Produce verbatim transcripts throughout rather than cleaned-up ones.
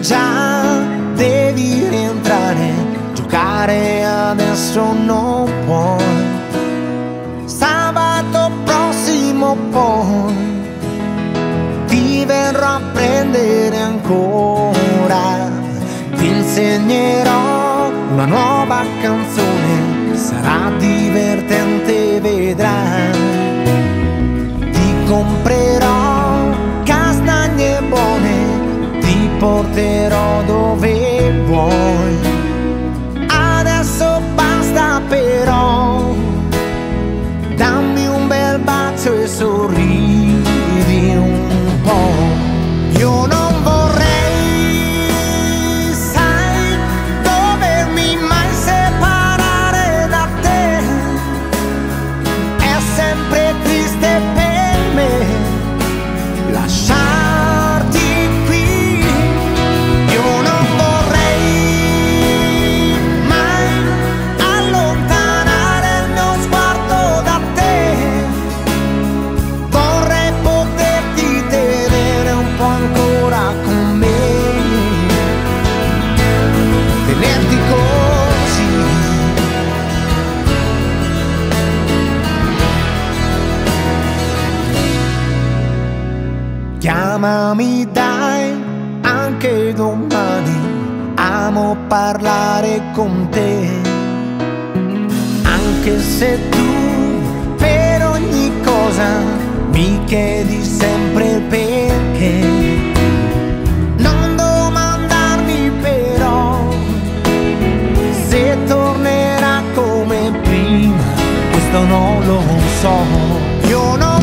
già devi rientrare, giocare adesso non puoi. Sabato prossimo poi ti verrò a prendere ancora, ti insegnerò una nuova canzone, sarà divertente, vedrai. Ti comprerò castagne buone, ti porterò dove vuoi. Adesso basta però, dammi un bel bacio e sorridi un po'. Io non vorrei, sai, dovermi mai separare da te. È sempre triste per me lasciarti qui. Io non vorrei mai allontanare il mio sguardo da te. Vorrei poterti tenere un po' ancora con me, tenerti così. Chiamami dai, anche domani, amo parlare con te. Anche se tu per ogni cosa mi chiedi sempre il perché, non domandarmi però se tornerà come prima, questo non lo so. Io non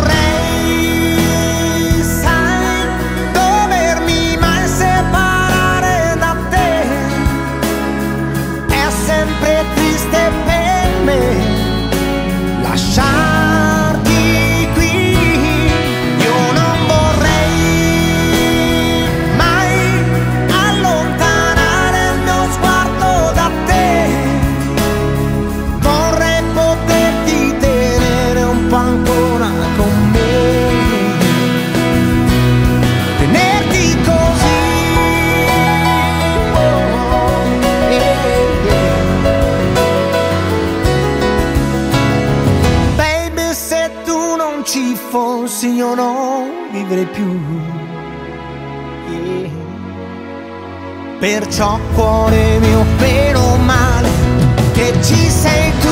vorrei, sai, dovermi mai separare da te. È sempre triste per me lasciarti qui. Io non vorrei mai allontanare il mio sguardo da te. Vorrei poterti tenere un po' ancora con me, tenerti così. Oh, yeah, yeah. Baby, se tu non ci fossi io non vivrei più, yeah. Perciò cuore mio, meno male che ci sei tu,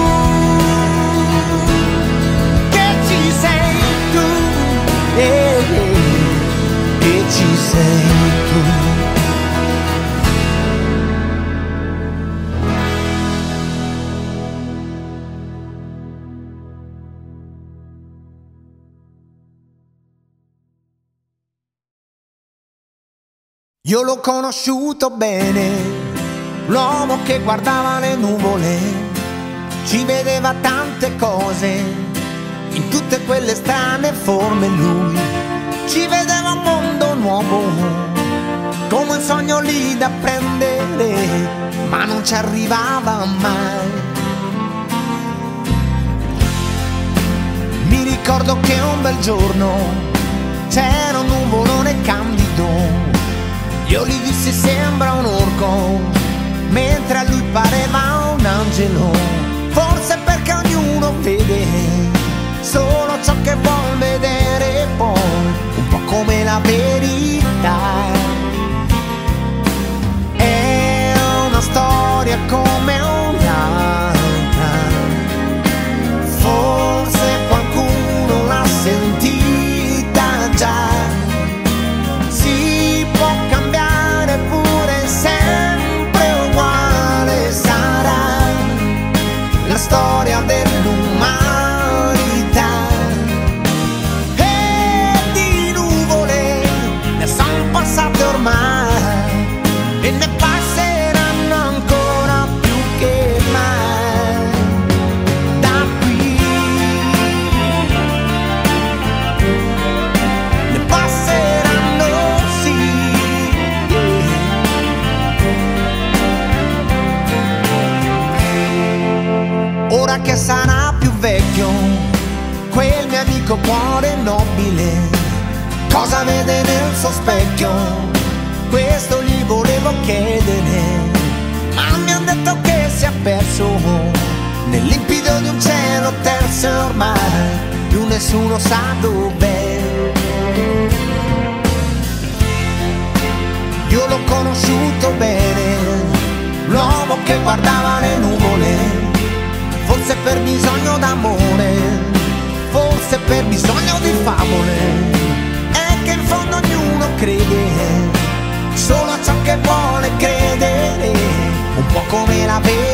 che ci sei tu, yeah, yeah. Che ci sei tu. Io l'ho conosciuto bene, l'uomo che guardava le nuvole, ci vedeva tante cose, in tutte quelle strane forme lui ci vedeva un mondo nuovo, come un sogno lì da prendere, ma non ci arrivava mai. Mi ricordo che un bel giorno c'era un nuvolone candido, io gli dissi sembra un orco, mentre a lui pareva un angelo. Forse perché ognuno vede solo ciò che vuol vedere, poi un po' come la verità. È una storia come un'altra, forse qualcuno l'ha sentita già. Si può cambiare pure, sempre uguale sarà la storia dell'umanità. E di nuvole ne son passate ormai e ne passeranno ancora più che mai da qui. Ne passeranno, sì, yeah. Ora che sarà più vecchio quel mio amico cuore nobile, cosa vede nel suo specchio? Questo nessuno sa dov'è. Io l'ho conosciuto bene, l'uomo che guardava le nuvole, forse per bisogno d'amore, forse per bisogno di favole. È che in fondo ognuno crede solo a ciò che vuole credere, un po' come la vede